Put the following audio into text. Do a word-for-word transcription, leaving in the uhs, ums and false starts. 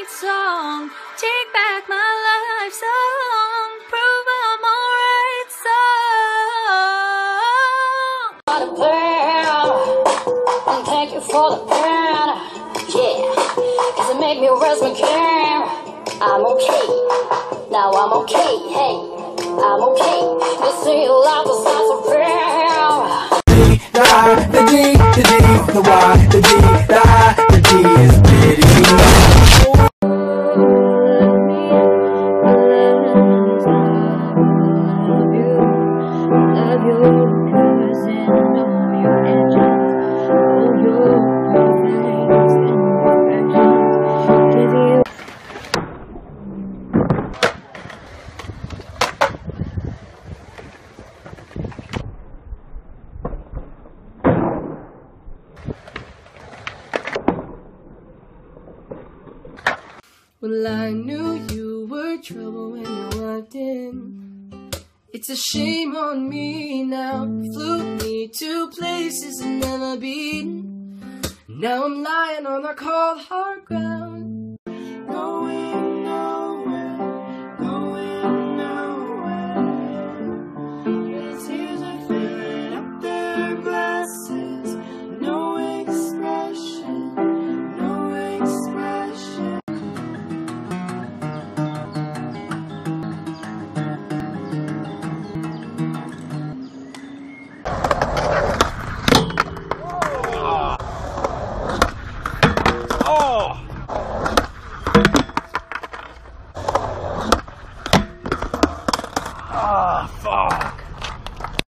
alright song. Take back my life song. Prove I'm alright song. For the plan, and thank you for the plan. Yeah, cause it make me rest my can. I'm okay, now I'm okay, hey, I'm okay. This ain't life, it's not so real. The I, the D, the D, the Y, the D, the I, the D is pity. Love you, cause in all your edges, all your perfections and imperfections, give you. Well, I knew you were trouble when you walked in. It's a shame on me now. You flew me to places I've never been. Now I'm lying on the cold hard ground, going nowhere, going nowhere. The tears are filling up their glasses. No expression, no expression. Ah, fuck.